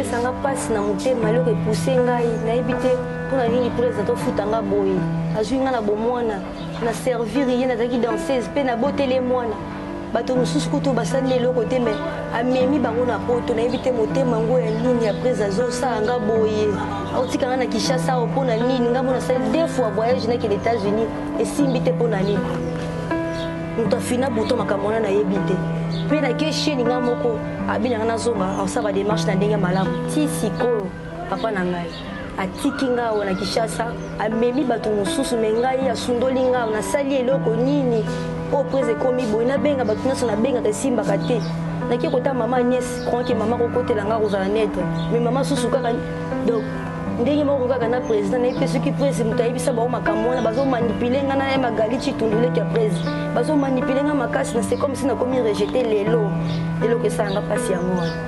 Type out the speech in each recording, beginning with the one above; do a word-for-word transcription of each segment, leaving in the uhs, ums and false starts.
sanga passe na motema eloko epousse ngai nayebi te mpona nini président tofutanga boye azwi nga na bomwana na servir ye nazalaki danseuse mpe nabotele mwana bato mosusu kutu basali eloko te me amemi bango na poto nayebi te motema ngo ya nini après azosala nga boye aotika nga na Kinshasa awa mpona nini ngambo nasali deux fois voyage nakende États-Unis esimbi te mpona nini moto afina buto makambo wana nayebi te mpe nake sheni nga moko abinanga nazonga aosala badémarche na ndenge malamu ti sikoyo papa na ngai atiki nga awa na Kinshasa amemi bato mosusu me ngai asundoli nga awa nasali eloko nini oyo prese ekomi boye nabenga bato nyonso nabengaka esimbaka te nake kota mama Agnès croanke mama kokotela nga kozala netre me mama susu kaka donc ndenge moko kaka na président nayebi mpe soki prese moto ayebisa bao makambo wana bazomanipule nga na ye magali citunduleki ya prese bazomanipule nga makasi na c'est comme si nakomi rejete lelo eloko esalanga mpasi yango wana.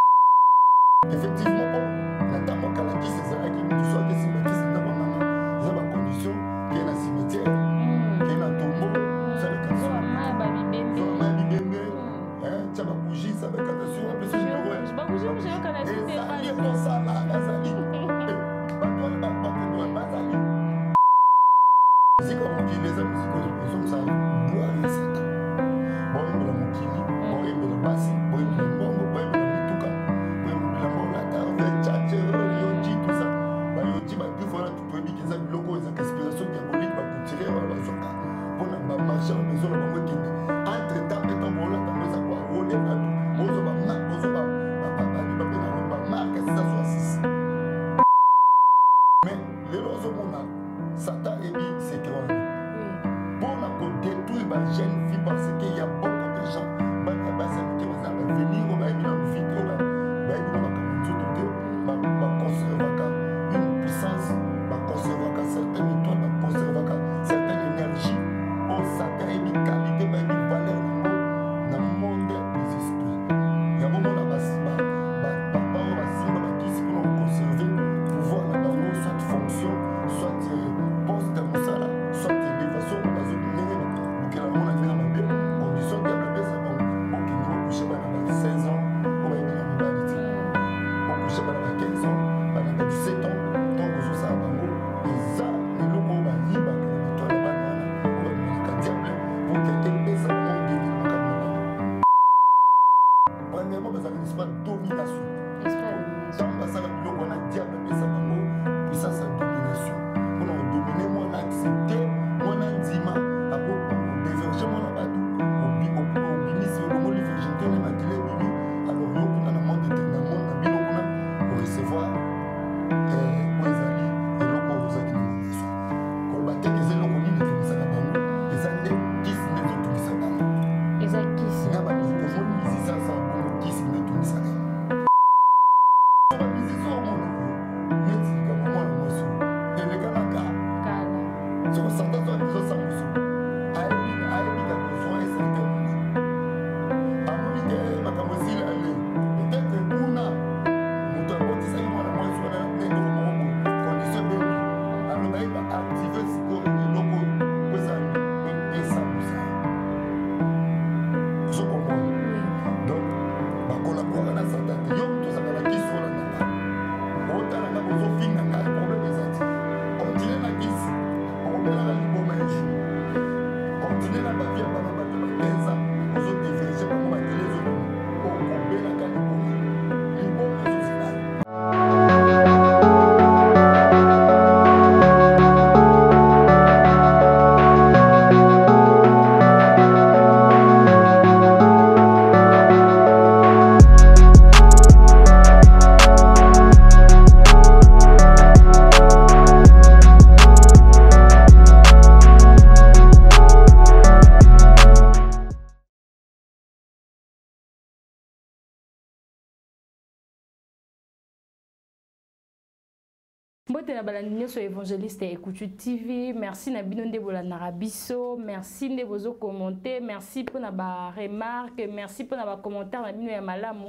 Mbote na balandi sur évangéliste et Coutu T V. Merci na bino nde bola na rabiso. Merci nde bozo commenter. Merci pour na ba remarque. Merci pour na ba commentaire na bino ya malamu.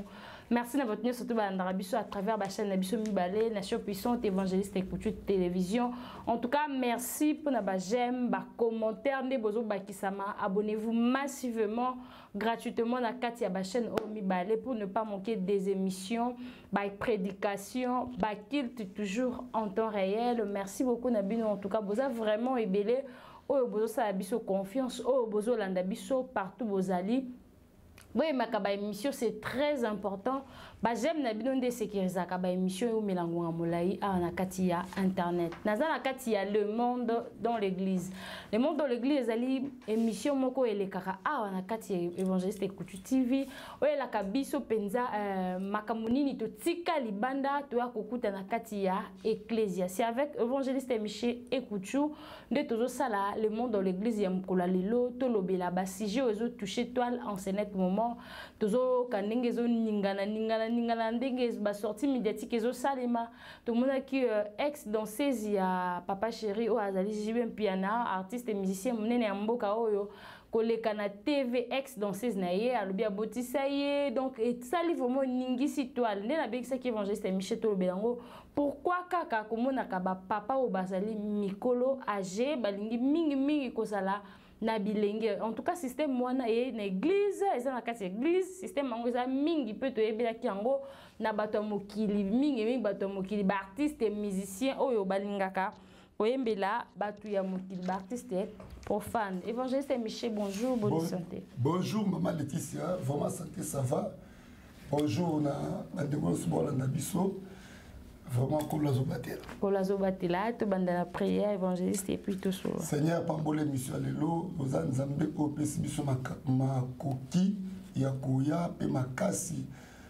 Merci de votre venue surtout à travers la chaîne Nabiso Mibale, Nation Puissante, Évangéliste et Couture Télévision. En tout cas, merci pour nos j'aime, commentaires, abonnez-vous massivement, gratuitement à la chaîne Mibale pour ne pas manquer des émissions, des prédications, des cultes toujours en temps réel. Merci beaucoup Nabino. En tout cas, vous avez vraiment ébélé. Oh, vous avez confiance. Oh, vous avez partout vous allez. Oui, ma émission c'est très important. Bah j'aime na bino de sécuriser kaba émission au melango amolai à na katia internet. Nazana katia le monde dans l'église. Le monde dans l'église ali émission moko elekaka a na katia évangéliste Couture T V. Oye la kabiso penza makamunini to tika libanda to akokuta na katia ecclésia. C'est avec évangéliste Miché et Couture de tozo sala le monde dans l'église ya mkola lelo to lobela ba sujet ozo toucher toile en ce net moment. Tozo kanenge zo ningana ningana ningana ndenge ba sortie médiatique ezo salema to mona ki ex danseuse ya papa chéri o azali jibem piana artiste et musicien munene ya mboka oyo koleka na T V ex danseuse na ye alobi abotisa ye donc et sali vraiment ningisi toile nde na bekisa ki évangéliste Michel to belango pourquoi kaka komona ka ba papa o bazali mikolo âgé balingi mingi mingi kosala na bilenge en tout cas système mwana e na église eza na kati église système mango eza mingi pe to ebela ki yango na bato mokili mingi mingi bato mokili ba artiste musicien oyo balingaka oyembela bato ya mokili ba artiste profane. Évangéliste Miché, bonjour, bonne bon, santé. Bonjour maman Laetitia, vraiment santé ça va. Bonjour na bandeko sobola na biso. Vraiment, comme la zobatela. Comme la zobatela, tu bandes la prière, évangéliste et puis tout ça. Seigneur, pambole mission lelo, aux anzambe au pesibiso ma koki, yakoya pe makasi,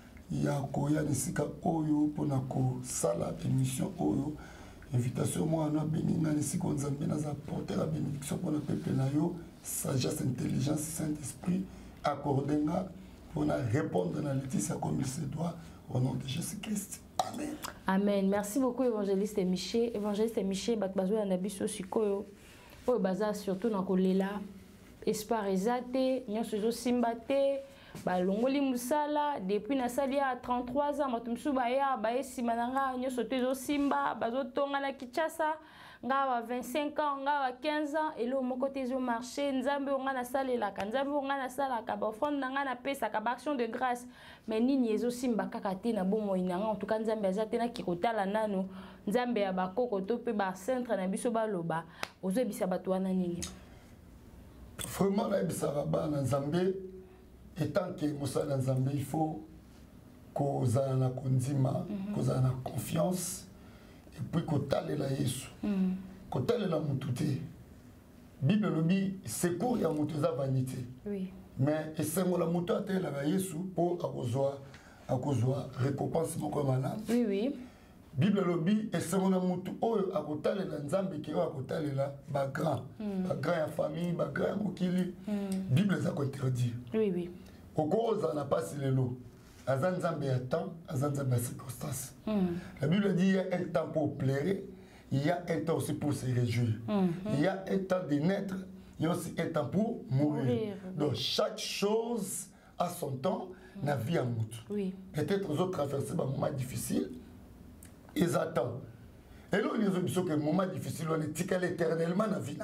yakoya nisika oyo pona ko sala émission oyo. Invitation moi na beninga nisika nzambe na za porter la bénédiction pour le peuple na yo, sagesse, intelligence, Saint-Esprit accordenga pour répondre à Laetitia comme il se doit au nom de Jésus-Christ. Amen. Amen. Merci beaucoup, évangéliste Miché. Évangéliste Miché, Bakbazo Anabiso Sikoyo. Oh, baza surtout dans Kolela. Espoir ezate, nyonso simbate, balongoli musala, depuis na salia à trente-trois ans, matumsu baya, bae simananga, nyonso tezo simba, bazo tonga na Kinshasa, ngawa vingt-cinq ans, ngawa quinze ans, et là, mon côté zo marché, nzambe onga na salela, nzambe onga na sala, ka ba offrande nga na pesa, ka ba action de grâce, mais nini ezo simba kakate na bomo inanga, en tout cas nzambe azate na kikotala nano, nzambe ya bakoko to pe ba centre na biso baloba, ozo bisa bato wana nini. Vraiment, la bisaraba na nzambe, étant que Moussa na nzambe, il faut qu'on ait na kondima, qu'on ait na confiance, et puis qu'on tale la Yesu, qu'on tale la moutouté. Bible lobi, secours ya moutouza vanité. Oui. Mais et c'est mon la moutou a tale la Yesu pour akozwa, akozwa récompense moko malade. Oui, oui. Bible lobi et c'est mon amutu oyo akotale la nzambe ki oyo akotale la ba grand ba grand ya famille ba grand mokili Bible za ko interdire. Oui oui. Okoza na pas lelo azan nzambe ya temps azan nzambe ya circonstance. La Bible dit il y a un temps pour pleurer, il y a un temps aussi pour se réjouir. Il y a un temps de naître, il y a aussi un temps pour mourir. mourir. Donc chaque chose a son temps na vie à mutu. Oui. Peut-être aux autres traverser un moment difficile. Ils attendent. Et là, ils ont dit que le moment difficile, on est ticalé éternellement dans la vie.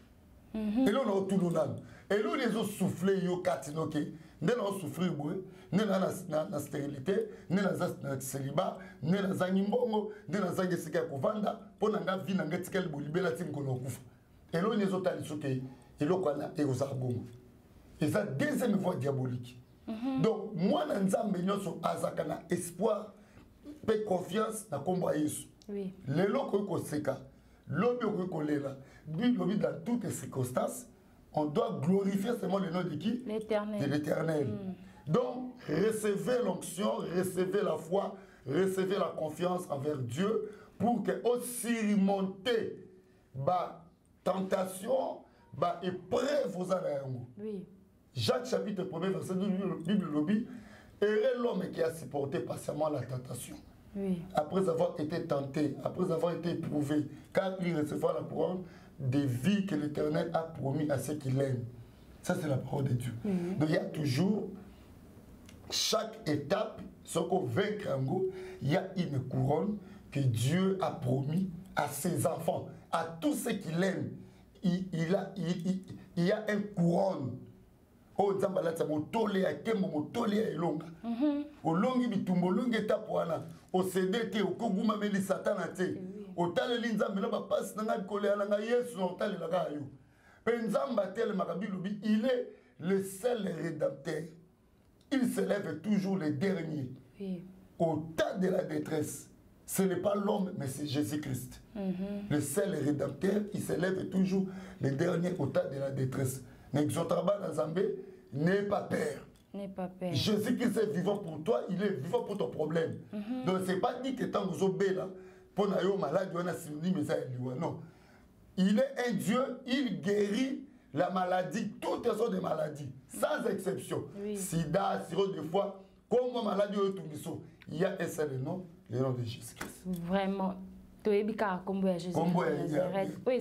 Et là, on a tout le monde. Et là, ils ont soufflé, ils ont katinoké. Ils ont soufflé, ils ont la stérilité, ils ont le célibat, ils ont la nimbongo, ils ont la sika kovanda, pour la vie, ils ont ticalé bolibela tinkonokufa. Et là, ils ont dit que ils ont dit que ils ont et ça, deuxième voie diabolique. Donc, moi, dans Nzambe, nous sommes azakana espoir. Paix confiance na komba Yesu. Oui. Les locaux ko seka, l'obi ko lela, l'obi dans toutes les circonstances, on doit glorifier seulement le nom de qui? L'Éternel. De l'Éternel. Mm. Donc, recevez l'onction, recevez la foi, recevez la confiance envers Dieu pour que aussi remonter ba tentation, ba épreuve aux arènes. Oui. Jacques chapitre premier verset deux, Bible lobby. Heureux l'homme qui a supporté patiemment la tentation. Oui. Après avoir été tenté, après avoir été éprouvé, car il recevra la couronne de vie que l'Éternel a promis à ceux qui l'aiment. Ça, c'est la parole de Dieu. Mm-hmm. Donc, il y a toujours chaque étape, ce qu'on vaincre en gros, il y a une couronne que Dieu a promis à ses enfants, à tous ceux qui l'aiment. Il, il, a, il, il, il y a une couronne. Oh, Nzambala, ça m'a tolé à Kembo, m'a tolé à Elonga. Au longi bitumbo, longi étape, au C D T, au Koguma, Meli Satana, au Talé Nzambe, là, passe dans la colère, là, Yesu, au Talé, là, Nzamba, tel Marabiloubi, il est le seul rédempteur. Il se lève toujours le dernier. Oui. Au tas de la détresse, ce n'est pas l'homme, mais c'est Jésus-Christ. Mm-hmm. Le seul rédempteur, il se lève toujours le dernier au tas de la détresse. N'exotraba dans Zambé, n'aie pas peur. N'aie pas peur. Jésus-Christ est vivant pour toi, il est vivant pour ton problème. Mm-hmm. Donc, ce n'est pas dit que tant que vous êtes là, pour que vous malade, vous êtes synonyme, non. Il est un Dieu, il guérit la maladie, toutes les sortes de maladies, sans exception. Oui. Sida, sirop de foie, comme maladie, il y a un seul nom, le nom de Jésus-Christ. Vraiment. Tu es bien comme Jésus. Comme il y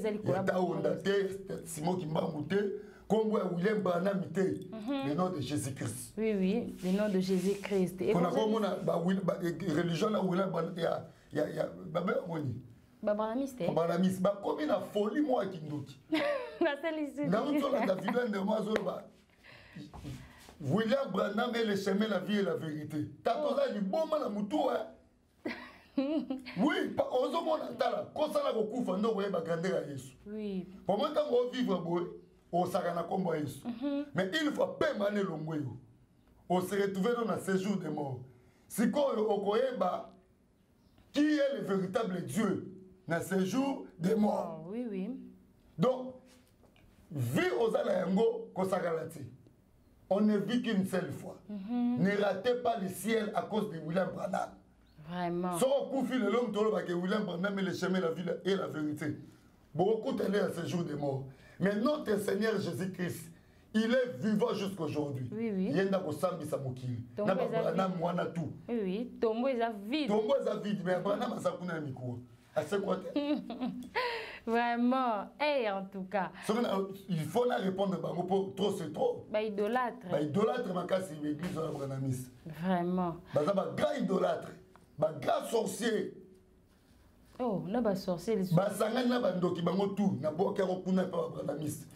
a Simon Kimbamouté, comme William Branham, le nom de Jésus-Christ. Oui, oui, le nom de Jésus-Christ. On a comme une religion là où il y a il y a il y a Babranamiste. Babranamiste. Bah comme une folie moi qui nous dit. La seule issue. Dans le la vilaine de moi zoba. William Branham est le chemin, la vie et la vérité. T'as posé du bon mal à moutou hein. Oui, pas aux hommes on entend quand ça la beaucoup fando ouais ba grandir à Jésus. Oui. Pour moi tant qu'on vivre boy, au sakana kombo Jésus. Mais il faut pas maner longweyo. On se retrouver dans un séjour de mort. Si quoi au koyeba qui est le véritable Dieu dans ce jour des morts. Oh, oui, oui. Donc, vie aux Alayango, on ne vit qu'une seule fois. Mm-hmm. Ne ratez pas le ciel à cause de William Branham. Vraiment. Si on confie le long que William Branham est le chemin, la vie et la vérité. Beaucoup t'aller à ce jour des morts. Mais notre Seigneur Jésus-Christ, il est vivant jusqu'aujourd'hui. Oui, oui. Il y a un sambi samokili. Na Branham mwana tout. Oui, oui. Tombo est vide. Tombo est vide, mais Branham a sa kuna miko. À ce côté. Vraiment. Et en tout cas. Il faut la répondre pour trop c'est trop. Bah idolâtre. Bah idolâtre ma casse l'église de la Branhamiste. Vraiment. Bah ça va grand idolâtre. Bah grand sorcier. Oh, na ba sorcier les. Bah sanga na bandoki bango tout na boka ko kuna pa Branhamiste.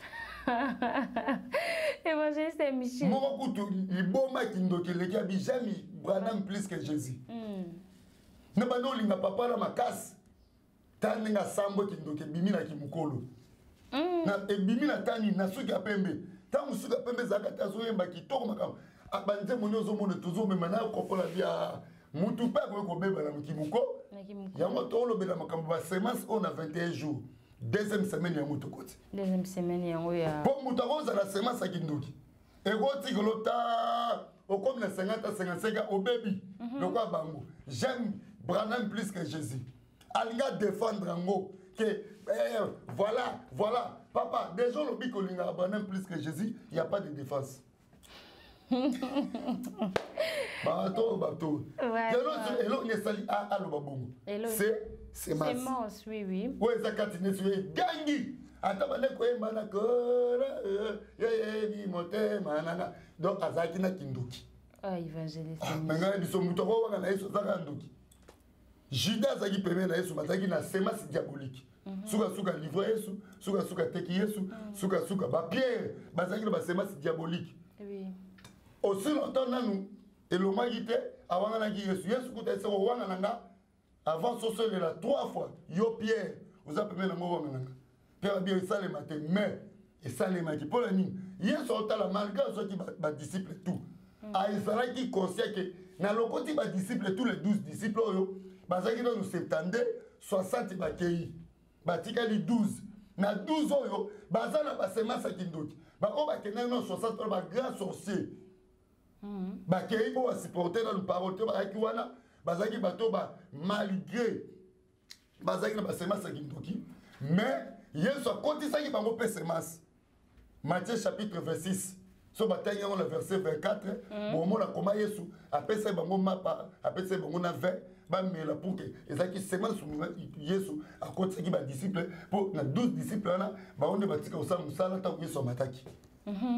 Évangéliste Michel. Moi kutu liboma kindoki le kabi jamais Branham plus que Jésus. Na bando linga papa la makasi. Tani nga sambo kindoke bimi na kimukolo. Na ebimi na tani na suki apembe. Tangu suki apembe zaka tazo yemba kitoko makam. Abanze monyozo mone tozo mema na kopola bia mutu pa ko ko beba na kimuko. Na kimuko. Yango tolo bela makambo ba semence on a vingt et un jours. Deuxième semaine ya mutu koti. Deuxième semaine yango ya. Po mutu ko la semence kindoki. E ko tigolota au comme na cinquante à cinquante-cinq au baby. Le quoi bango. J'aime Branham plus que Jésus. Alinga défendre en haut que eh, voilà, voilà, papa, déjà le bico linga Branham plus que Jésus, il n'y a pas de défense. Bateau, bateau. C'est c'est ma. C'est mons, oui, oui. Oui, ça catine sur gangi. Atabane ko emana kora eh eh moté manana. Donc azaki na kindoki. Ah, évangéliste. Menga biso muto ko wana na yeso zaka ndoki. Judas azaki pembe na Yesu bazaki na semence diabolique. Suka suka livre Yesu, suka suka teki Yesu, suka suka ba Pierre bazaki na ba semence diabolique. Oui. Aussi longtemps nanu elomaki te awanga na Yesu. Yesu kuta se wanga nanga avant soso le la trois fois. Yo Pierre, vous appelez na mo wanga nanga. Pierre bien ça le matin mais et ça le matin pour la nuit. Yesu otala malgré ceux qui ba disciples tout. A Israël qui conscient que na lokoti ba disciples tous les douze disciples bazaki nous septante soixante bakei batika li douze na douze oyo bazana ba semence kindoki ba o bakena no soixante ba grand sorcier bakei bo supporter dans le parole to ba ki wana bazaki bato ba malgré bazaki na ba semence kindoki mais Yesu a continué à bango pe semence. Matthieu chapitre vingt-six so batanya on le verset vingt-quatre bon mo la koma Yesu après ça bango mapa après ça bango na vingt ba mela pour que ezaki semence Yesu a continué ba disciples pour na douze disciples na ba on batika osala musala ta Yesu mataki mhm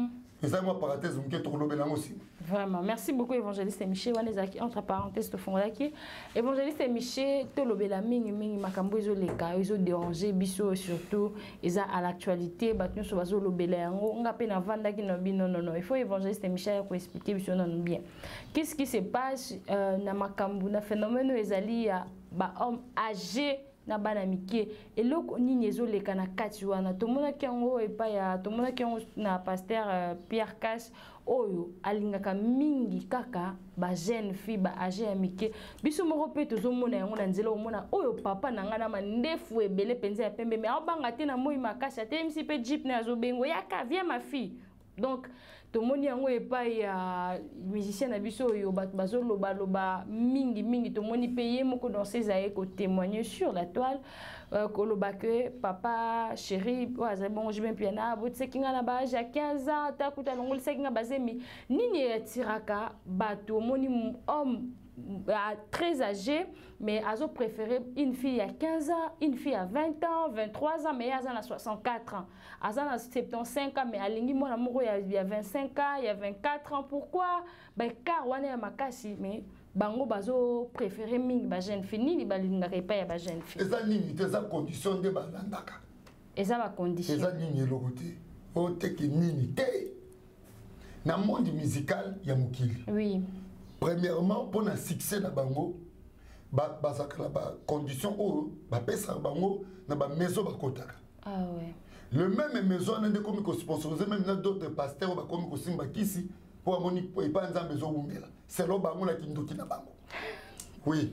Et ça, moi, parenthèse, je vais aussi. Vraiment. Merci beaucoup, évangéliste Michel. Entre parenthèses, de fond évangéliste Michel, tout le bel mingi mingi makambo ils ont les cas, ils ont dérangé, biso surtout, ils ont à l'actualité, battu sur bazo le bel on a peine à vendre qui non non non non. Il faut évangéliste Michel pour expliquer biso non bien. Qu'est-ce qui se passe na makambo na phénomène ils alli à ba homme âgé na bana mike eloko nini ezoleka na kati wana tomonaki yango epai ya tomonaki yango na pasteur uh, Pierre Cash oyo alingaka mingi kaka ba jeune fille ba âgé ya mike biso moko pe tozomona yango na nzela omona oyo papa na ngana mandefu ebele penza ya pembe me abanga te na moi makasi ate msi pe jeep na azobengo yaka viens ma fille. Donc tomoni yango epai ya musicien na biso oyo bato bazoloba loba mingi mingi tomoni pe ye moko danseuse aye ko témoigner sur la toile euh, koloba que papa chéri oaza bon je bien piana botse kinga na ba ja quinze ans takuta longol sekinga bazemi nini etiraka bato moni homme très âgé, mais Azo préféré une fille à quinze ans, une fille à vingt ans, vingt-trois ans, mais Azo a soixante-quatre ans. Azo a soixante-quinze ans, mais Alingi mon amour il y a vingt-cinq ans, il y a vingt-quatre ans. Pourquoi? Ben car on est à Makasi, mais bango bazo préféré ming ba jeune fille ni ba linga pas ya ba jeune fille. Et ça ni des conditions de balandaka. Et ça va condition. Et ça ni le côté. O te ki ni te. Na monde musical ya mukili. Oui. Premièrement, pour un succès na bango, ba ba ba condition ou ba pesa bango na ba maison ba kotaka. Ah ouais. Le même maison n'a de comme ko sponsoriser même d'autres pasteurs ba comme ko simba kisi pour amoni pour pas nza maison umbela. C'est lo bango la kindoki na bango. Oui.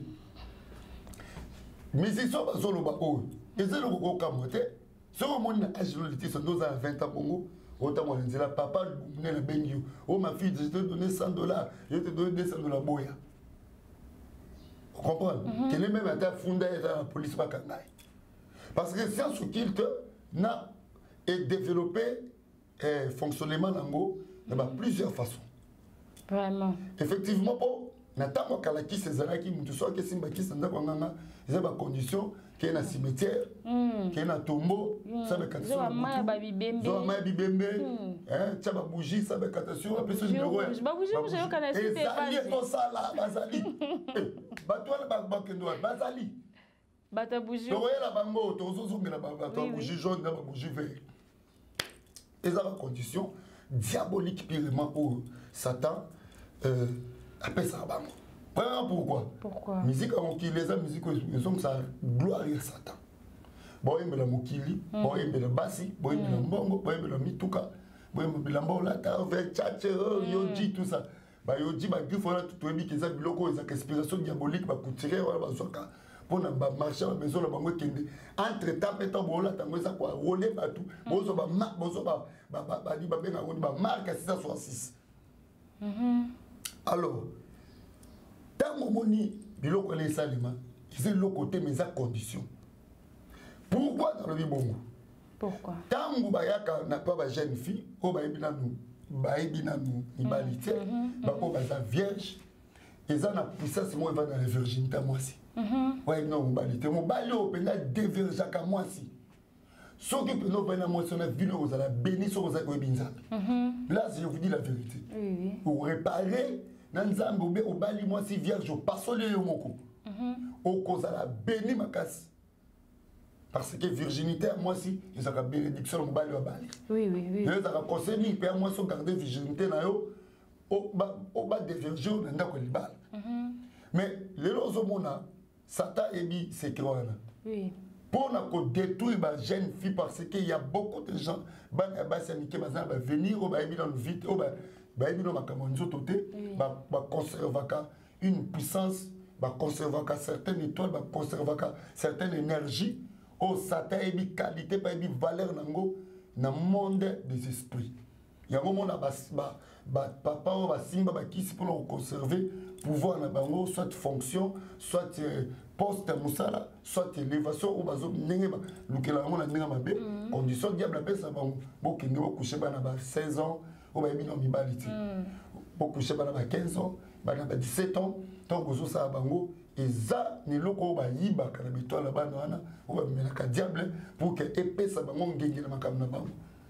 Mais ils sont ba zolo ba o. Et c'est le ko kamote. Ce moment na agilité sont deux à vingt ans bongo. Autant moi je papa ne la bengi. Oh ma fille, je te donné cent dollars, je te donné deux cents dollars boya. Vous comprenez? Quel est même à ta fondée dans la police pas kangai. Parce que science culte n'a est développé eh, fonctionnement nango de plusieurs façons. Vraiment. Effectivement pour natamo kalaki ces alaki mutu soit que simba ki sanda kwanganga ils ont des conditions qui est na cimetière qui est na tombeau ça be katio zo ma ba bibembe zo ma bibembe hein ça ba bougie ça be katio après ce numéro ba bougie vous avez kana cité pas et ça sala bazali ba toi ba ba kendo bazali ba ta bougie to la bango to zo zo ngela ba ba bougie jaune na ba bougie vert et ça ba condition diabolique purement pour Satan euh après ça, vraiment pourquoi? Pourquoi? Musique à Mokili, les musiques ils ont ça gloire à Satan. Bon, il me la Mokili, bon, il me la Bassi, bon, il me la Mbongo, bon, il me la Mituka, bon, il me la Mbolata, avec Tchatche, Yoji, tout ça. Bah, Yoji, bah, il faut là tout le monde qui a des locaux, ils ont des inspirations diaboliques, bah, coutirer, voilà, bah, zoka. Pour na ba marcher à la maison, la bango kende. Entre temps, pétant, bon, là, tango, ça quoi, rouler, bah, tout. Bon, ça, bah, marque, bon, ça, bah, bah, bah, bah, bah, bah, bah, marque à six cent soixante-six. Alors, tant que moni biloko les salima, c'est le côté mais à condition. Pourquoi dans le bibongo? Pourquoi? Tant que bayaka n'a pas de jeune fille, au baïbina nous, baïbina nous, ibalité, bah au baza vierge, et ça n'a puissance moi va dans la virginité moi aussi. Ouais non ibalité, mon bali au pena déverger à moi aussi. Ce que nous venons mentionner, ville aux la béni sur aux aguebinza. Là, je vous dis la vérité. Oui. Pour réparer, Nanzambe au bali moi si vierge au passolé au moko. Au cause à la béni ma casse. Parce que virginité moi si, ils ont la bénédiction au bali au bali. Oui oui oui. Ils ont conseillé père moi sur garder virginité na yo au bas au bas des virgins dans le libal. Mais les lozo mona Satan et bi c'est quoi? Oui. Pour nous détruire les jeunes filles parce qu'il y a beaucoup de gens qui vont venir au Baïbi dans le vide, au Baïbi dans le Cameroun, conserver une puissance, conserver certaines étoiles, conserver certaines énergies, au Satan et une qualité, une valeur dans le monde des esprits. Il y a un moment où papa ou simba qui pour conserver pouvoir na bango soit fonction soit poste musala soit élévation ou bazo ndenge ba lukela ngo na ndenge mabe condition diable pesa bango bokende bokushe bana ba seize ans ou ba bino mibaliti bokushe bana ba quinze ans bana ba dix-sept ans tant que ça bango eza ni loko ba yiba kana bitola bana wana ou ba menaka diable pour que epesa bango ngenge na makamna bango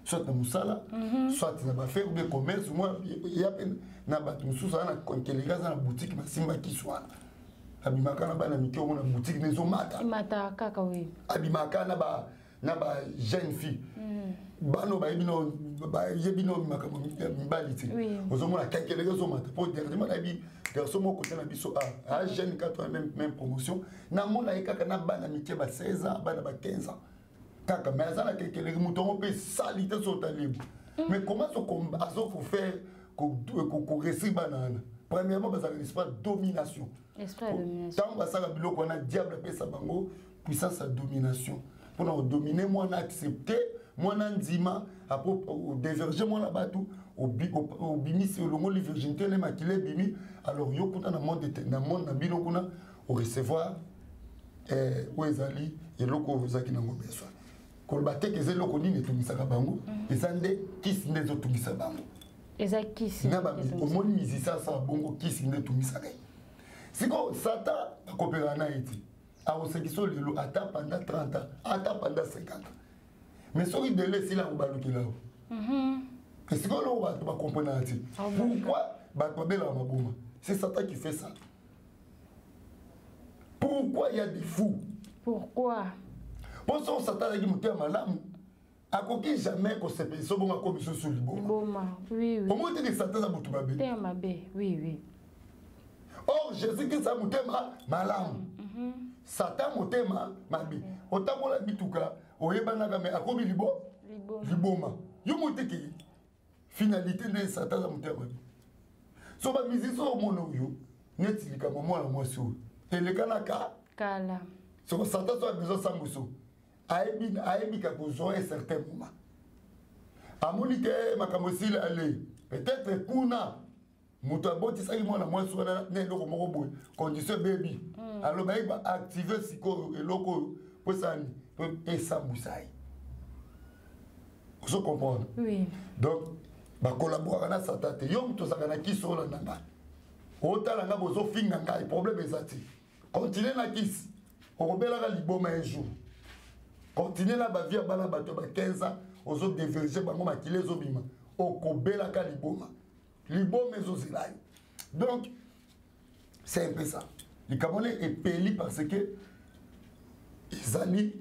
soit na musala soit na ba faire des commerce moi ya na ba mususu na konkelega na boutique masimba kiswana abimaka na bana mikyo na boutique nezo mata mata kaka oui abimaka na ba na ba jeune fille bano ba bino ba yebino makamo mibali ti ozomona konkelega zo mata pour dernièrement na bi garçon moko tena biso a a jeune quatre même même promotion na mona ekaka na bana mikye ba seize ans bana ba quinze ans kaka mais ça la konkelega mutongo pe salite so talibu mais comment ce combat azo faut faire ko ko réussir banana premièrement parce que l'espace domination esprit de domination tant ça la biloko na diable pe sa bango puissance à domination pour nous dominer moi na accepter moi na ndima après au déverger moi là-bas tout au au bimi c'est le mot de virginité les makile bimi alors yo kuta na monde na monde na bino kuna au recevoir eh wezali eloko ozaki na ngobeso ko bateke zeloko nini tumisaka bango ezande kisi ndezo tumisa bango eza kisi na ba omoni musicien sa bongo kisi nde tumisaka siko sata akopera na iti aosekiso lelo ata pendant trente ans ata pendant cinquante ans mais soki délai sila obalukela o mhm et siko lo ba ba comprendre ati pourquoi ba tobela maboma c'est Satan qui fait ça pourquoi il y a des fous pourquoi pour ça Satan qui monte malamu akoki jamais ko sepe so bonga ko biso sur liboma boma oui oui au moins que Satan a mutu babe te mabe oui oui or Jésus qui sa mutema malamu mhm Satan mutema mabe otamola bituka oyebana ka me akobi libo liboma yo muteki finalité de Satan a mutema so ba miziso mono yo neti likama mwana mwasi o elekana ka kala so Satan so a besoin sambuso aebi aebi ka besoin un certain moment amoni ke makamosile aller peut-être kuna muto aboti saki mwana mwasi wana na eloko moko boye condition baby alors ba ba activer siko eloko po sani po esambusai vous comprenez oui donc ba collaborer na Satan te yo muto saka na kiso la nanga otala nga bozo finga ngai problème ezati continuer na kisi okobela ka liboma un jour continuer na ba vie bana bato ba quinze ans ozo déverger bango makile zo bima okobela ka liboma liboma ezo zelai donc c'est un peu ça les Camerounais est payé parce que ils allaient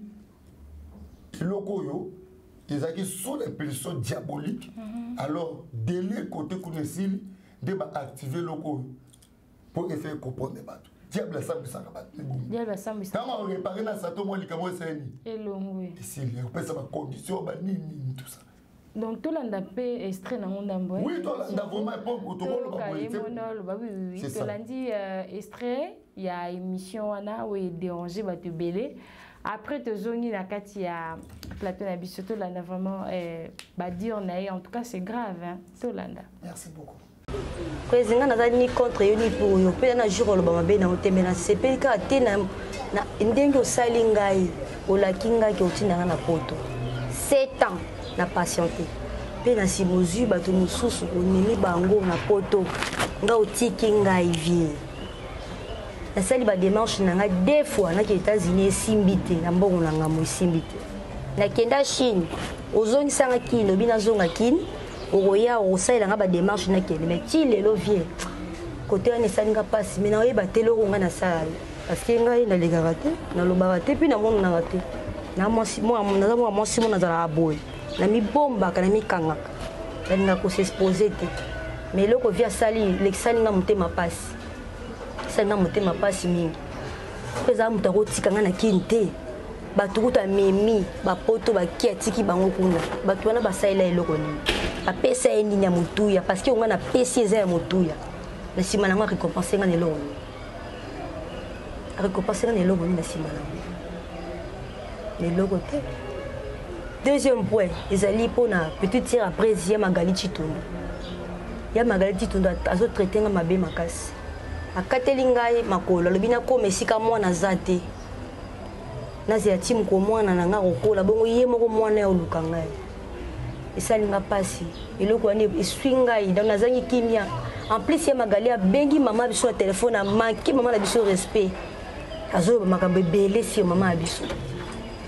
loko yo ils avaient sous l'impulsion diabolique mm-hmm. alors de leur côté connaissent de ba activer loko pour faire comprendre les bateaux. Diable ça me ça va. Diable ça me ça. Quand on réparer na sato moi likamo c'est ni. Et long. Et si il repère ça va condition ba ni ni tout ça. Donc tout l'anda pe extrait na mon ndambo. Oui, tout l'anda vraiment pas autour ba oui oui oui. Tout lundi extrait, il y a émission ana où est dérangé ba te belé. Après te zoni na kati ya plateau na biso tout l'anda vraiment ba dire na en tout cas c'est grave hein. Tout l'anda. Merci beaucoup. Président n'a ni contre yo ni pour yo pe na jour lo ba na otembe na sepe ka te na na ndenge o salingai o la kinga ki otinanga na poto sept ans na patienté pe na simozu bato mususu oneli bango na poto nga otiki ngai vie na sali ba démarche na nga deux fois na ki États-Unis simbite na mbongo na nga mo simbite na kenda Chine ozongisa nga kilo bina zonga kin oya osaila nga ba démarche na kende mais ti lelo vie côté on esalinga passe mais na oyeba telo nga na sala parce que ngai na legaka te na lobaka te puis na mona na te na mwasi moi na moi mwasi mona za aboy na mi bomba kana mi kangaka na ko s'exposer te mais loko via sali l'exalinga mutema passe salinga mutema passe mingi pesa muta ko tikanga na kinte batu kuta memi ba poto ba kiatiki bango kuna batu wana basaila eloko ni apesa endini ya mutuya parce que on a pesi eza ya mutuya na sima na ngwa récompenser nga neloko récompenser nga neloko ni na sima na neloko te deuxième point ezali pona peut-être dire après ya Magali Chitundu ya Magali Chitundu azo traiter nga mabe makasi akateli ngai makolo lobina ko mesika mwana zate nazi ya timu ko mwana na nga kokola bongo ye moko mwana ya oluka ngai esalinga pasi eloko wana eswinga ida nazangi kimia en plus ya Magali abengi mama biso na téléphone a manqué mama na biso respect azo makambo ebele si mama biso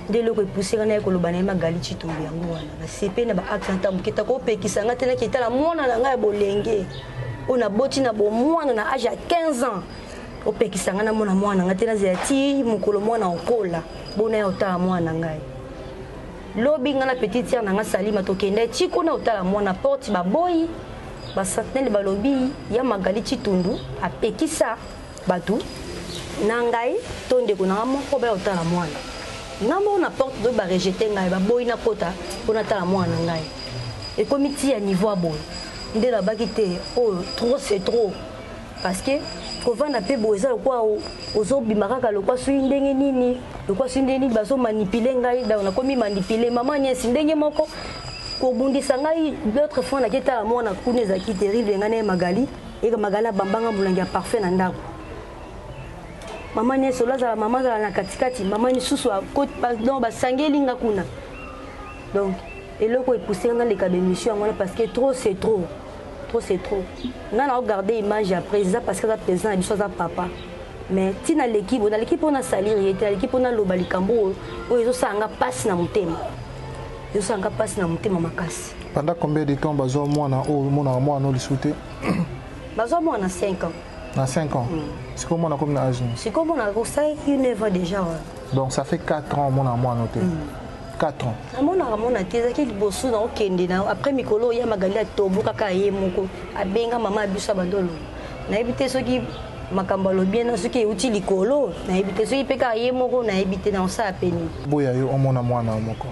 nde eloko epusika na ye koloba na ye Magali Chitumbi yango wana basepe na baacte mokita kopekisa nga te naki etala mwana na ngai ya bolenge oyo naboti na bomwana na age ya quinze ans opekisa nga na mona mwana nga te nazela ti mokolo mwana okola bona ya otala mwana ngai lobi nga na petite sœur na nga Salima tokenda ti kuna otala mwana porte baboyi basentinelle balobi ya Magali Chitundu apekisa bato na ngai to ndeko na nga moko baya otala mwana nga moko na porte do barejete ngai baboyi na kota mpona tala mwana ngai ekomi ti ya niveau ya boye nde nabaki te oyo trop c'est trop parce que kovanda mpe boye eza lokwa ozobima kaka lokwa soki ndenge nini lokwa soki ndenge nini bazomanipule ngai donc nakomi manipule mama nyesi ndenge moko kobundisa ngai l'autre fois naki etala mwana kuna ezalaki terrible ngai naye Magali eka Magali abambanga molangi ya parfum na ndako mama nyesi olazala mama azala na katikati mama lisusu donc basangeli nga kuna donc eloko epoussé nga leka bémission yango wana parce que trop c'est trop trop c'est trop nga na regarder image ya président parce que aza président na biso aza papa mais tina l'équipe na l'équipe mpona salir ye te l'équipe mpona loba likambo oyo ezosala nga mpasi na motema ezosala nga mpasi na motema makasi. Pendant combien de temps bazwa mwana oyo omonaka mwana oyo lisu te? bazwa mwana cinq ans. Na cinq ans. C'est comment on a comme âge? C'est comme on a conseillé une œuvre déjà. Donc ça fait quatre ans mon amour noté. quatre ans. Mon amour noté, c'est qu'il bosse dans Kende. Après Mikolo, il y a Magali à Tobo, Kakaye, Moko, Abenga, Maman, Abusa Bandolo. Na évité ceux qui Makambalo bien, ceux qui utilisent Likolo. Na évité ceux qui Pekaye, Moko, na évité dans ça à peine. Boya yo, mon amour na Moko.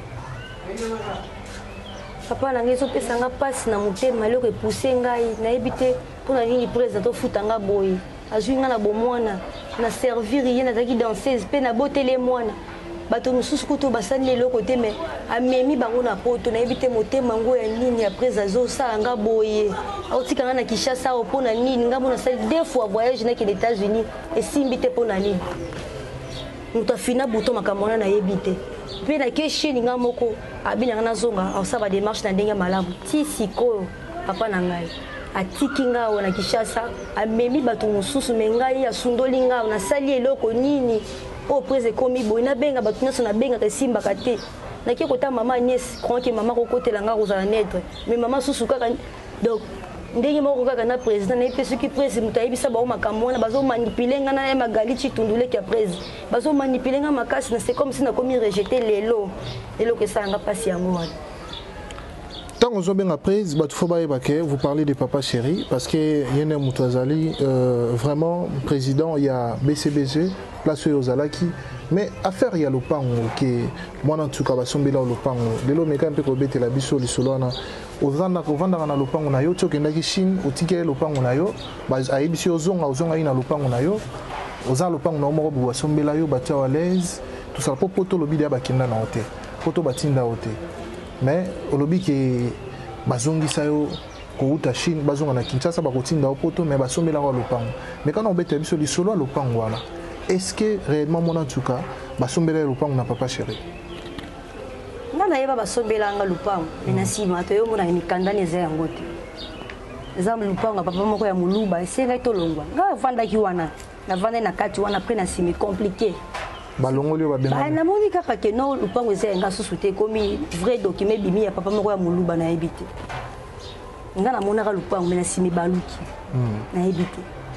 Papa na ngeso pesa nga passe na motema loko epoussé ngai na ebité pour na nini président to futanga boy azwi nga na bomwana na servir ye na zaki danseuse pe na botele mwana bato mususu kuto basani loko te mais amemi bango na poto na ebité motema ngo ya nini après azo sala nga boye autika nga na Kinshasa pour na nini nga bona sali deux fois voyage na ki les États-Unis et simbité pour na nini muta fina buto makamona na ebité pe na keshi ninga moko abina na zonga osaba démarche na ndenge malamu ti sikoyo papa na ngai atiki nga wana Kinshasa amemi bato mususu me ngai asundoli nga na sali eloko nini o prese komi boy na benga bato nyonso na benga simba kate na ki kota mama Agnès croit que maman kokotela nga kozala netre mais maman susu kaka donc ndenge moko kaka na président na epesi ki président mutayebisa ba makambo wana bazo manipuler nga na Magali Chitundu le kia président bazo manipuler nga makasi na c'est comme si na komi rejeter lelo lelo que ça nga pasi yango wana. Tant qu'on bien après, vous parlez de Papa Chéri parce que Yene Moutazali, euh, vraiment président, il y a B C B G, place aux Alaki, mais affaire il y a le pan qui moi en tout cas va somber là le pan. De l'eau mais quand peu kobete la biso li solana. Ozana kovanda na le pan na yo tsoke ndaki Chine, otike le pan na yo, ba ayibi ozonga ozonga ina le pan na yo. Oza le pan na mo bo somber là yo batia à l'aise, tout ça pour poto lobi dia bakinda na hotel. Poto batinda hotel. Mais au lobby qui bazongi sayo kouta Chine bazonga na Kinshasa bakotinda opoto mais basomela ko lopango mais quand on bête biso li solo lopango wala est-ce que réellement mon en tout cas basombela lopango na Papa Chéri na na yeba basombela nga lopango mais na sima to yo mona mikanda neze yango te eza lopango papa moko ya muluba esenga to longwa nga vanda ki wana na vanda na kati wana après na simi compliqué balongoli ba benga na moni kaka ke no lupango eza nga susu te komi vrai document bimi ya papa moko ya muluba na ebité nga na mona ka lupango mais na simi baluki na ebité.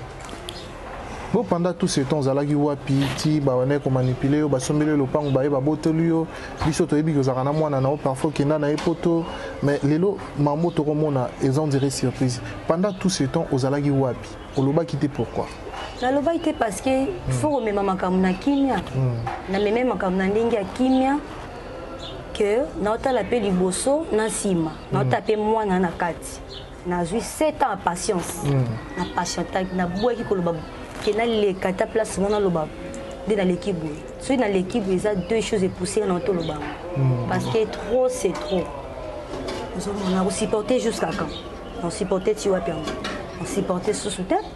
Bon pendant tout ce temps zalaki wapi ti ba wana ko manipuler yo ba sombele lupango ba ba botelu yo biso to ebi ko zakana mwana na parfois kenda na epoto mais lelo mambo to komona ezon dire surprise pendant tout ce temps ozalaki wapi oloba kité pourquoi naloba ite parce que faut komema makambo na kimia na meme makambo na ndenge ya kimia que naotala mpe liboso na nsima naota mpe mwana na kati nazwi sept ans ya patience na patientaki nabwaki koloba ke naleka ta place mona loba nde naleki boye soki naleki boye eza deux choses epoussére na otolobango parce que trop c'est trop ozomona kosupporter jusqu'à quand osupporter ti wapi yango osupporter susu te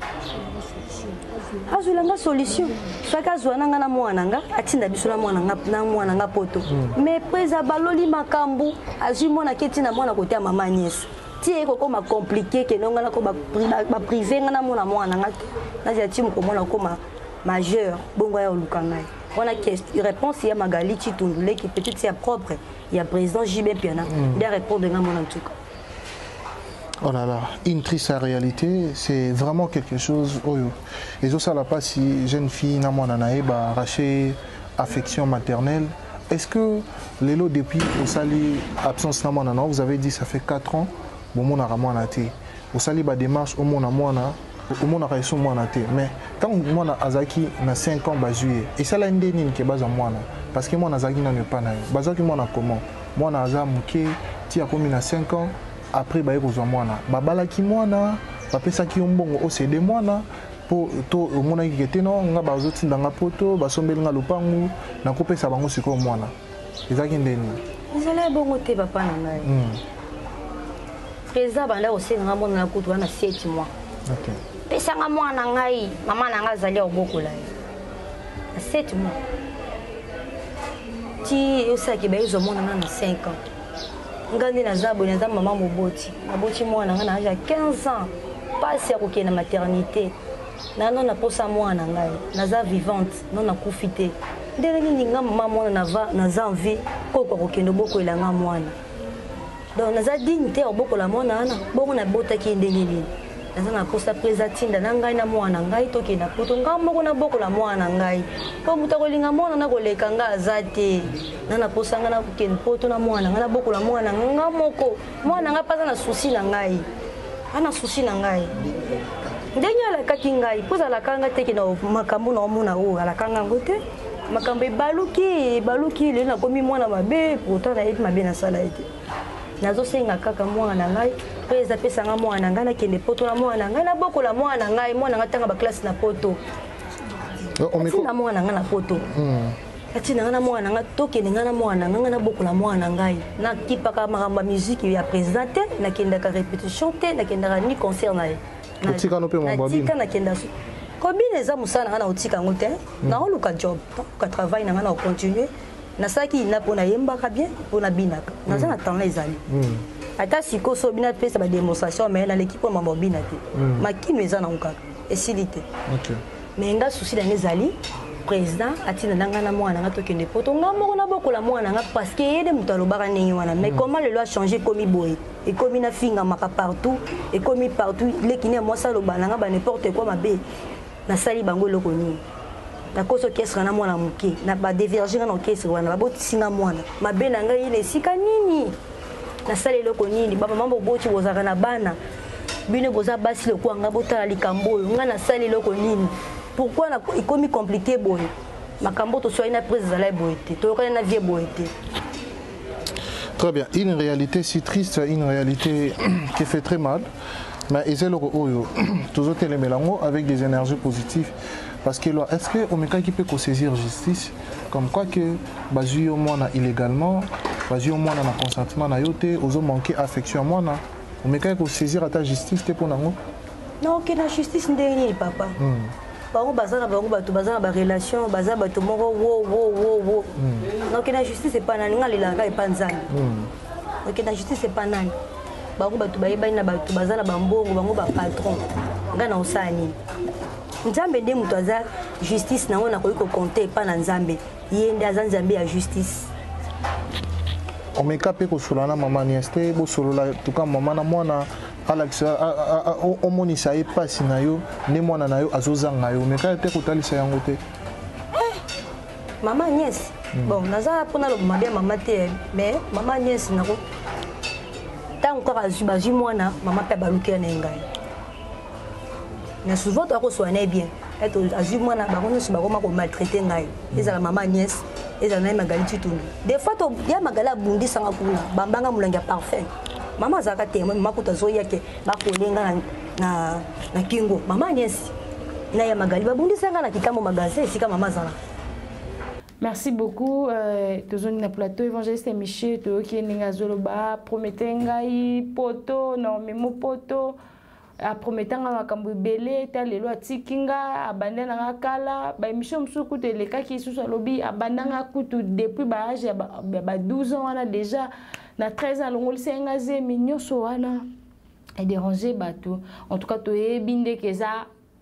azwilanga solution soki azwa nanga na mwana nga atinda biso na mwana nga poto mais presa baloli makambo azwi mwana ke ntina mwana kote ya mama Agnès ti ekokoma compliqué ke nonga nako baprive nga na mwana mwana nga te nazia ti mokomona okoma majeur bongo ya oluka ngai On a une réponse, il y a Magali Chitundoulé qui peut-être c'est propre. Il y a le président J B Piana. Il y a réponse de Gamon en tout cas. Oh là là, une triste réalité, c'est vraiment quelque chose. Oh yo. Et ça, là pas si jeune fille n'a pas arraché affection maternelle. Est-ce que les lots depuis au sali absence n'a pas vous avez dit ça fait quatre ans, bon mon a ramon naté. Au sali ba démarche au mon a moi na, au mon a réussi moi naté. Mais quand moi na azaki na cinq ans ba juillet, et ça là une dénine qui est base à moi na, parce que moi na azaki na ne pas na. Bazaki moi na comment? Moi na azam muké, ti a commis na cinq ans. Après baye kozwa mwana babalaki mwana bapesaki mbongo O C D mwana po to mona kikete no nga bazotinda nga poto basombeli nga lupangu na kopesa bango siko mwana ezaki ndeni ezala bongo te papa na ngai président banda osenga nga mwana na kutu wana sept mois OK pesa nga mwana ngai mama na nga azali obokola na sept mois ti osaki baye zo mwana na cinq ans ngandi na zabo na zamba mama moboti moboti mwana nga na âge quinze ans passe ya kokena maternité na non na posa mwana ngai naza vivante non na kufite ndenge nini nga mama mwana na va na zanvi ko ko kokenda boko elanga mwana donc naza dignité oboko la mwana ana bongo na botaki ndenge nini naza na posa présatinda na ngai na mwana ngai tokenda poto nga moko na boko la mwana ngai po mutakolinga mwana na koleka nga azate nana posanga na kokende poto na mwana nga na boko la mwana nga moko mwana nga paza na souci na ngai ana souci na ngai ndenge alakaki ngai poza alakanga teke na makambo na omona o alakanga ngo te makambo ebaluki ebaluki lelo nakomi mwana mabe pourtant na yeti mabe na sala ete nazosenga kaka mwana na ngai po eza pesanga mwana ngai nakende poto na mwana ngai na boko la mwana ngai mwana nga tanga baklase na poto na mwana nga na poto ati na ngana mwana nga tokende ngana mwana nga na boko la mwana ngai na kipaka makambo musique ya présenté na kenda ka répétition te na kenda ni concert na ye otika no pe mo babine na kenda kobine za musana nga na otika ngote na oluka job ka travail na nga na continuer na saki na pona yemba ka bien pona binaka na za na temps ezali ata siko so bina pesa ba démonstration mais na l'équipe ma mobina te makino eza na nkaka esilite OK mais nga souci na ezali président atina nanga na mwana nga tokende poto nga moko na bokola mwana nga parce que yede mutu alobaka ndenge wana mais comment le loi changer komi boye et komi na finga maka partout et komi partout lekine moi ça loba nanga ba n'importe quoi mabe na sali bango loko nini na koso kesra na mwana muke na ba diverger na kesra wana ba botinga mwana mabe na nga yine sika nini na sali loko nini baba mambo boti bozaka na bana bino boza basi lokwa nga botala likambo nga na sali loko nini. Pourquoi il est compliqué boy makambo to soit une prise de la boité to connais na vie boité. Très bien, une réalité si triste, une réalité qui fait très mal, mais c'est le oyo toujours les mélango avec des énergies positives parce que est-ce que on qui peut saisir justice comme quoi que bazu au moins illégalement bazu au moins na consentement na yote ozo manquer affection moi na on me peut saisir à ta justice te pour nango non que la justice ndeni papa bango bazana bango bato bazana ba relation baza bato moko wo wo wo wo donc la justice c'est pas nani ngalelanga et pas nzana donc la justice c'est pas nani bango bato bayeba na bato bazana bambongo bango ba patron ngana osani nzambe nde mutu aza justice nango na koyiko compter pas na nzambe yende aza nzambe ya justice on me capé ko solana mama nieste bo solola tuka mama na mwana Alex o moni sa e pasi na yo ne mwana na yo azozanga yo me ka te kotalisa yango te mama Agnès bon naza pona lo mabia mama te mais mama Agnès nako tant ko azu bazu mwana mama pe baluki na ngai na souvent to ko soigner bien eto azu mwana ba ko nso ba ko ma ko maltraiter ngai ezala mama Agnès ezala na Magali Chitundu des fois to ya Magali abundi sanga kuna bambanga mulangia parfait mama zaka témoin mama kuta zoya ke ba kolenga na na kingo mama Agnès na ya Magali babundi sanga na kikambo magasin sika mama zala. Merci beaucoup. Euh, Tozoni na plateau évangéliste Michel to ki ninga zoloba prometenga i poto non memo poto a prometanga makambo belé ta lelo atikinga abandana ngakala ba émission msuku te leka ki susu lobi abandanga kutu depuis ba âge ba douze ans wana déjà na treize ans longoli senga ze minyo so wana et déranger bato en tout cas to e binde keza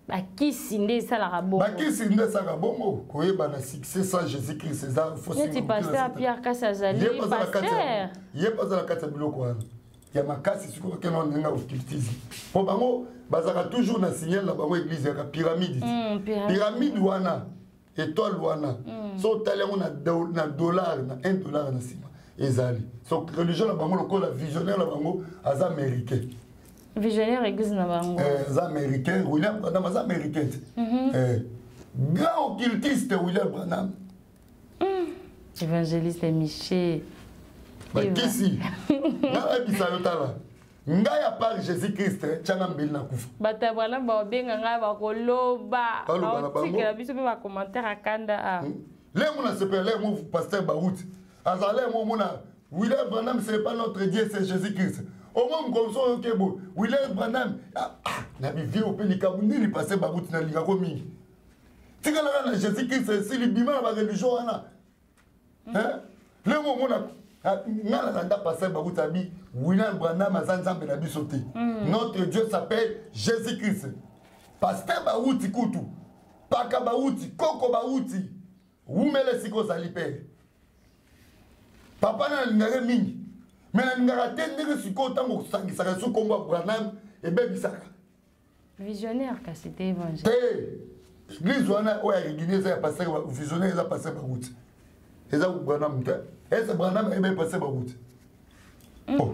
bakisi nde esalaka bongo bakisi nde esalaka bongo koyeba na succès sans Jésus-Christ eza neti paster Pierre kasi azali paster ye mpe aza na kati ya biloko wana ya makasi sikoyo bakena ndenge occultisme mpo bango bazalaka toujours na signal na bango église yaka pyramide pyramide wana étoile wana so otali yango na dollar na un dollar na nsima ezali so religion na bango lokola visionnaire na bango aza américain visionnaire église na bango aza américain William Branham aza américain grand occultiste William Branham évangéliste Michel bakisi nayebisa yo tala ngai ya part Jésus-Christ tianga mbeli na kufa bato ya Branham baobenga ngai bakoloba baotikela biso mpe bacommentaire akanda a lemo na sepele lemo pasteur Baruti azala lemo mona William Branham c'est pas notre Dieu c'est Jésus-Christ au moins comme ça ok bon William Branham na bivie au pays likambo nini pasteur Baruti na linga ko mingi tikalaka na Jésus-Christ si libima na ba religion wana hein lemo mona ngala nanda pasteur Baruti abi William Branham azanzambe na biso te notre Dieu s'appelle Jésus-Christ pasteur Baruti kutu paka Baruti koko Baruti umele siko zali pe papa na lingare mingi mais na lingara te ndenge siko tango sangisaka so kombo Branham ebebisaka visionnaire kasi te évangile te église wana oya régulier ya pasteur visionnaire eza pasteur Baruti eza Branham te eza Branham ebe pasteur Baruti oh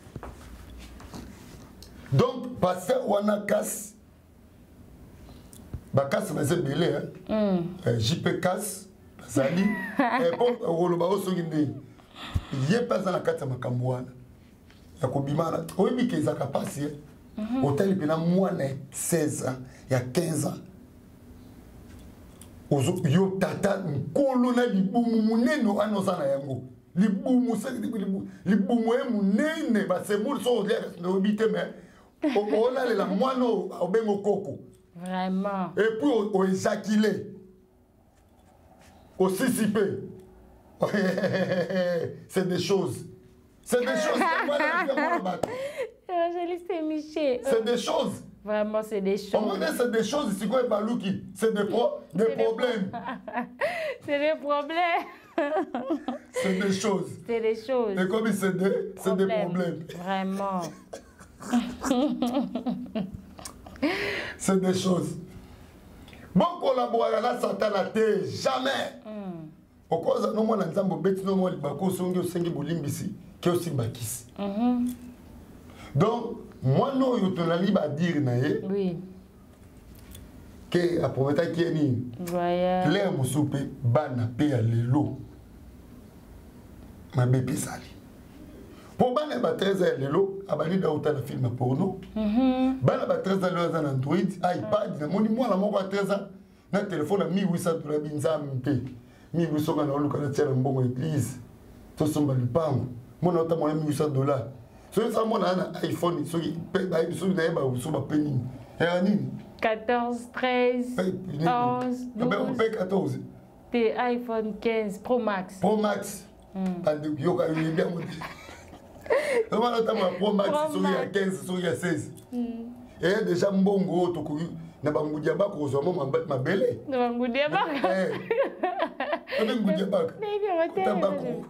donc pasteur wana kas bakasi baze belé hein J P kas bazali et bon roloba osongi ndeni ye paza na kati ya makambo wana ya kobimana oyebi ke ezaka pasi otali mpena mwana ya seize ans ya quinze ans yo tata nkolo na libumu munene wana oza na yango libumu libumu ye munene basemuli so oyebi te me olalela mwana obengo koko vraiment et puis oéjacule osisi pe c'est des choses. C'est des choses. Évangéliste Michel. C'est des choses. Vraiment, c'est des choses. On dit c'est des choses, c'est quoi Balouki? C'est des, pro des problèmes. C'est des problèmes. C'est des choses. C'est des choses. Et comme c'est des, des problèmes. Vraiment. C'est des choses. Bon collaborateur là, Satan la terre, jamais. Mm. Au cause no mona nzambo beti no mona bako songi osengi bolimbisi ke osimbakisi. Mhm. Donc moi no yo tonali ba dire na ye. Oui. Que a prometa ki ni. Voyage. Claire musupe bana pe ya lelo. Ma bébé sali. Pour bana ba treize ya lelo abali da uta na film porno. Mhm. Bana ba treize ya lelo na Android, iPad na moni mwana moko a treize ans na téléphone à mille huit cents dollars binzambe. Mi busoka na oluka na tiela mbongo église to somba lipango mona ota mona mille huit cents dollars so ça mona na iPhone so pe ba so na ba so ba peni e nini quatorze treize onze douze on paye quatorze t iPhone quinze Pro Max Pro Max ande yoka yo bien mo to mona ota mona Pro Max so ya quinze so ya seize et déjà mbongo to ko na bangudia bako kozwa mabele na bangudia bako eh na bangudia bako tabako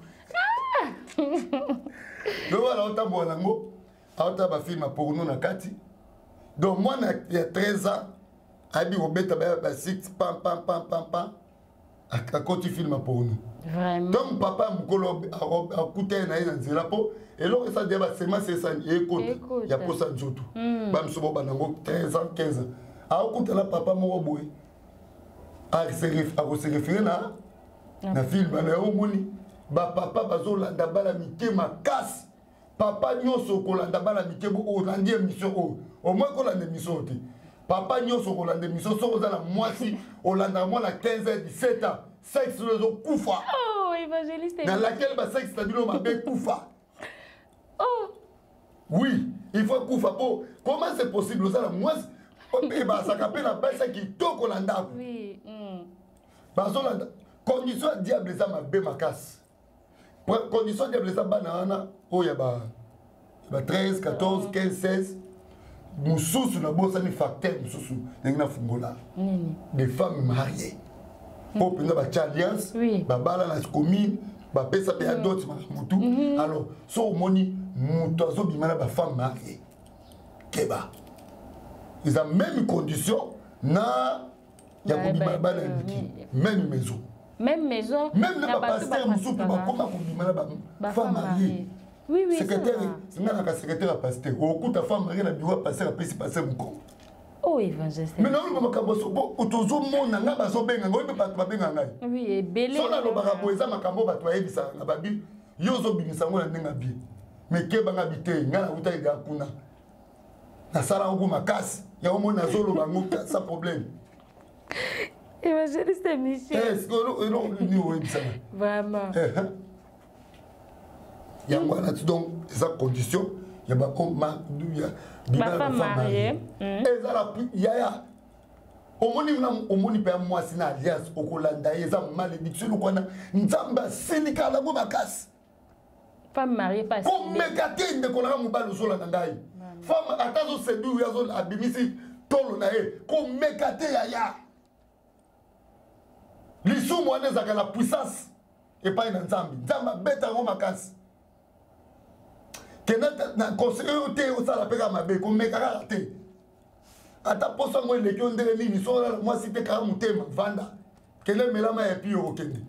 do wala otambo nango auta ba film porno na kati donc moi na ya treize ans abi obeta ba ba six pam pam pam pam pam a koti film porno vraiment donc papa mukolo akute na ina nzela po elo esa dia ba sema sesa ekota ya posa nzoto ba msobo banango treize ans quinze ans akutela papa moko boye akose référé na na film na omoni ba papa bazolanda bala mike makasi papa nyonso kolanda bala mike bo olandi émission o au moins kolanda émission te papa nyonso kolanda émission so ozala mwasi olanda mwana quinze ans dix-sept ans sexe lezo kufa oh évangéliste dans laquelle ba sexe tabilo mabe kufa oh oui il faut kufa po comment c'est possible ozala mwasi et bah ça capte la baisse qui toque au landa. Oui. Parce que condition diable ça m'a bé ma casse. Condition diable ça banana oh y a bah treize, quatorze, quinze, seize. mosusu na bosani facteur mosusu ndenge na fungola des femmes mariées po penza ba alliance babala na commune ba pesa pe d'autres mutu alors so moni mutu azobima na ba femme mariée keba ils ont même condition na ya kobima bana même maison même maison même na ba pasteur mosusu ba koma kobima na ba femme mariée. Oui, oui, secrétaire, c'est un secrétaire à pasteur. Au coup, ta femme mariée, la bureau pasteur, a passé passer mon compte. Oh, évangéliste. Mais non, le macabo, autozo mon nanga bazo benga, on peut pas te benga ngai. Oui, et belé. Sur la lobarabo, eza macabo batwa ebisa na babi. Yozo bimisa ngona ndenga bi. Mais ke banga bité, ngala uta ida kuna. Na sala ngo makasi, ya omo na zolo bango sans problème. Évangéliste Michel. Est-ce que non ni o ebisa. Vraiment. Il y a donc des conditions, il y a des femmes mariées. Et il y a au moins moi c'est une alliance au Colanda, il y a une malédiction au Colanda. Nous sommes syndicats la gomakas. Femme mariée pas. Comme mégaté de Colanda mobile au sol à Nangaï. Femme attends c'est du yazo abimisi tolo nae. Comme mégaté yaya. L'issue moi n'est la puissance et pas une ensemble. Zamba bête à gomakas. Que na conseiller au sala pega mabe ko meka raté ata posa mo le ki ondele nini so moi cité ka mutema vanda que le melama et puis au kende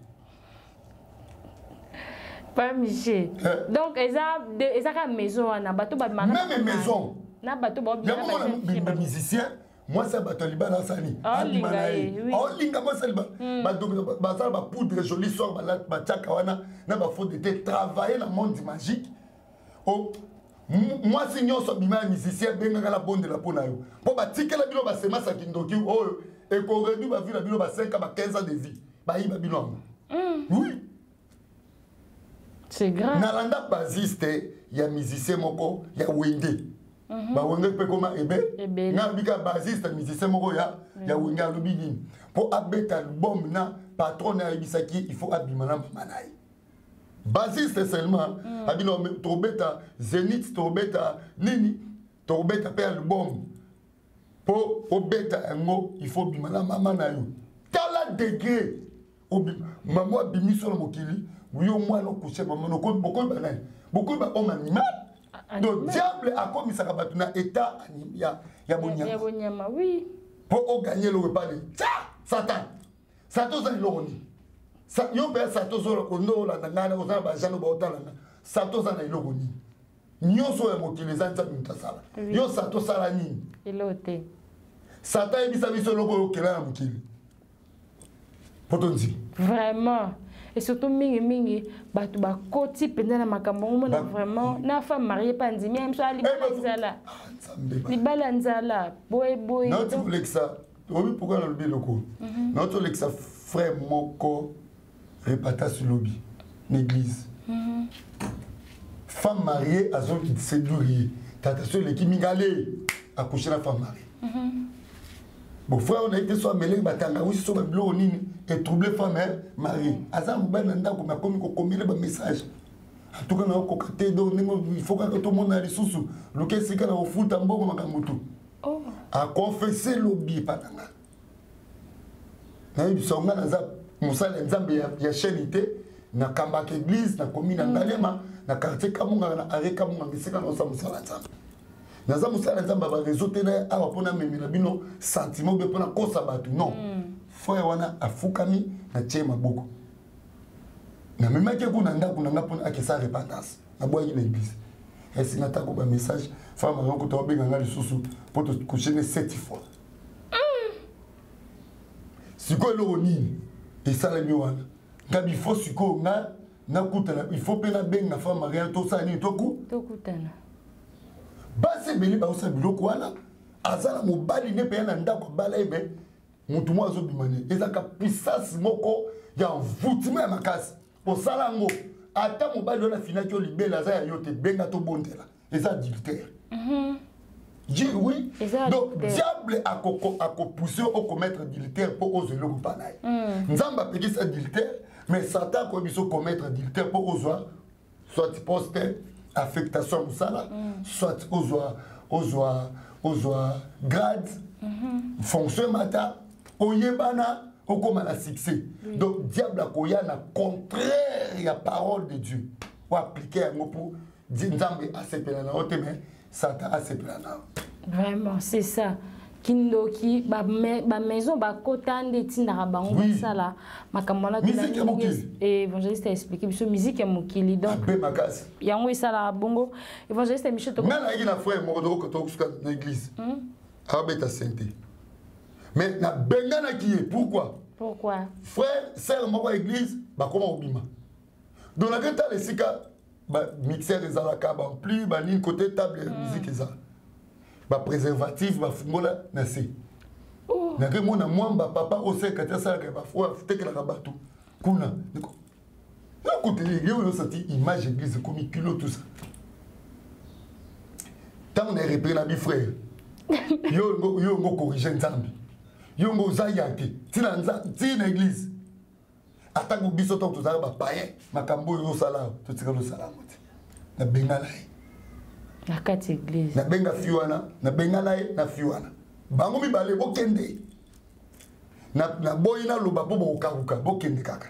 pas Michel donc eza eza ka maison na bato ba même maison na bato ba bien ba musicien moi ça bato libana sani oh linga moi ça ba ba ça ba poudre jolie soir ba ba tchaka wana na ba faut de travailler dans le monde magique. Oh, moi si nous sommes des musiciens, ben la bonne de la peau na yo. Pour bâtir la bilo ba sema sa kindoki oh et qu'on réduit ba vie la bilo ba cinq à quinze ans de vie. Ba yi ba bilo. Oui. C'est grave. Nalanda basiste, il y a musicien moko, il y a wende. Ba wende pe koma ebe. Na bika basiste musicien moko ya ya wende alubini. Pour abeta album na patron na ibisaki, il faut abimana manai. Basiste seulement, abino tobeta Zénith tobeta nini tobeta pe album pour obeta ngo il faut bimana mama na yo kala degré obi maman bimi sur le mokili yo moi no coucher maman no ko beaucoup banane beaucoup ba homme animal donc diable a commis ça kabatu na état ya ya bonyama ya bonyama oui pour gagner le repas de Satan Satan ça l'oni sa yo be sato zo ko ndo la ngana ko ba jano ba otala na sato za na iloko ni nyoso ya mokili za ntsami mtasala yo sato sala nini ilote sata ebisa biso loko yo kela na mokili potonzi vraiment et surtout mingi mingi batu ba koti penda na makambo mona vraiment na femme mariée pas ndimi même so ali bazala ni balanzala boy boy non tu voulais que ça oui pourquoi le lobby loko non tu voulais que ça frère moko répata sur lobby l'église femme mariée à zone qui séduire tata sur l'équipe mingale accoucher la femme mariée bon frère on a été soit mêlé batanga oui sur blo nini et troublé femme mariée azam ben nda ko ma komi ko komile ba message en tout cas na ko kate do il faut que tout le monde a les sous le que c'est kana au foot mboko makamutu oh a confesser lobby patanga na bisonga na za musala nzambe ya chenité na kambaka église na commune na Ngalema na quartier Kamunga na arrêt Kamunga ngisika na sa musala nzambe na za musala nzambe ba réseauté na awa pona memila bino sentiment be pona kosa batu non frère wana afukami na chema boko na memake kuna ndako na ngapona akisa repentance na boyi na église et si natako ba message femme ngoko to benga ngali susu poto kushene sept fois siko lo nini et ça les miwana ngabi faut siko nga na kutana il faut pena benga femme mariée to ça ni to ku to kutana base beli ba osa biloko wana azala mobali ne pe na ndako bala ebe mutu mo azobimane ezaka puissance moko ya envoûtement ya makasi osala ngo ata mobali ona finaki olibela za ya yote benga to bondela eza adultère mhm Dit oui. Donc, diable a poussé au commettre adultère pour oser le panaï. Nzamba pédit cet adultère, mais Satan a commettre adultère pour oser soit poste affectation musala, soit oser ozwa ozwa grade fonction mata oyebana okoma na succès. Donc diable akoya na contraire ya parole de Dieu. Pour appliquer yango pour nzambe asepela na ote mais Satan asepela na. Vraiment, c'est ça. Kindoki ba ba maison ba kotande tinda bango sala makamona et évangéliste a expliqué biso musique ya mokili donc be makasi yango isala bongo évangéliste Michel to na na ina frère mo do ko to kuska na église abeta sainté mais na bengana qui est pourquoi pourquoi frère sœur mo église ba koma obima donc la gata le sika ba mixer les alaka ba plus ba ni côté table musique ça ba préservatif ba fungola na se na ke mona mwamba papa oseka ta sala ka ba fo afuteke la bato kuna niko na côté yo yo senti image église comme kilo tout ça tant on est repris na bi frère yo ngo yo ngo corriger nzambi yo ngo zayake tina nza tina église atako biso to tozala ba païen makambo yo sala to tika lo sala moti na bengala na kati église na benga fiwana na benga na na fiwana bango mi bale bokende na na boyina loba po bokaruka bokende kaka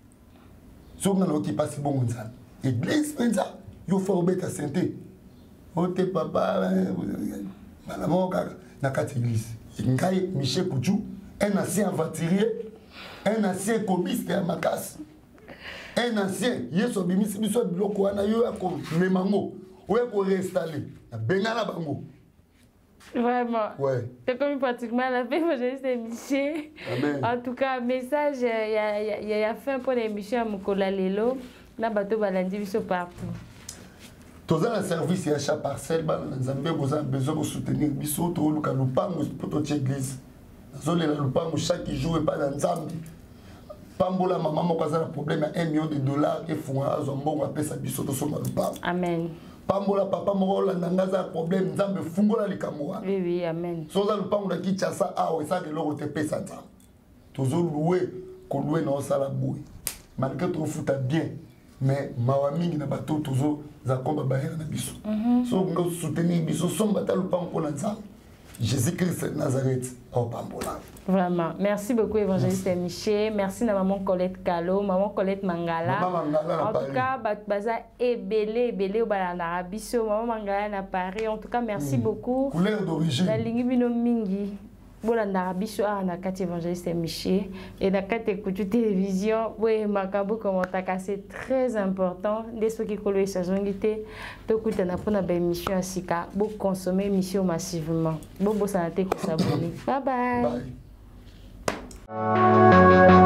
so ngana okipasi bongo nzana église penza yo fa obeta santé ote papa bana moka na kati église ngai Michel Kouchou un ancien aventurier un ancien comiste à Makas un ancien yeso bimisi biso biloko wana yo ko memango. Ouais, pour réinstaller. Bengala bango. Vraiment. Ouais. C'est comme pratiquement la fin de Michel. En tout cas, message, il y a, y a fait pour l'émission à Mukola Lelo. Là, bateau balandi biso partout. Tous les services, il y a chaque parcelle, nous avons besoin de soutenir biso, tout le monde pour toute l'église. Nous avons chaque jour et pas dans Zambie. Pambola maman mo kaza na problème à un million de dollars et fouan azombo appelle ça biso to soma lupa. Amen. Pambola papa mo la nangaza problème nzambe fungola likamwa. Oui oui amen. Soza lupa mo ki chasa a o ça de l'eau te pesa nzambe. Tozo louer ko louer na sala boy. Malgré trop futa bien mais mawa mingi na bato tozo za komba bahera na biso. So ngo soutenir biso somba ta lupa ko na nzambe. Jésus-Christ de Nazareth au Pambola. Vraiment. Merci beaucoup, évangéliste Michel. Merci à maman Colette Kalo, maman Colette Mangala. Maman Mangala en tout cas, Baza est belé, belé au Balanabiso, maman Mangala à Paris. En tout cas, merci mmh. beaucoup. Couleur d'origine. La Lingibino Mingi. Bolanabiso à Nakati évangéliste Michel. Et Nakati écoute télévision. Oui, Makabo comment t'as c'est très important. Dès ce qui colle sa zongité, donc tu as pour une émission à Sika. Bon consommer émission massivement. Bon bon santé pour s'abonner. Bye bye. Bye.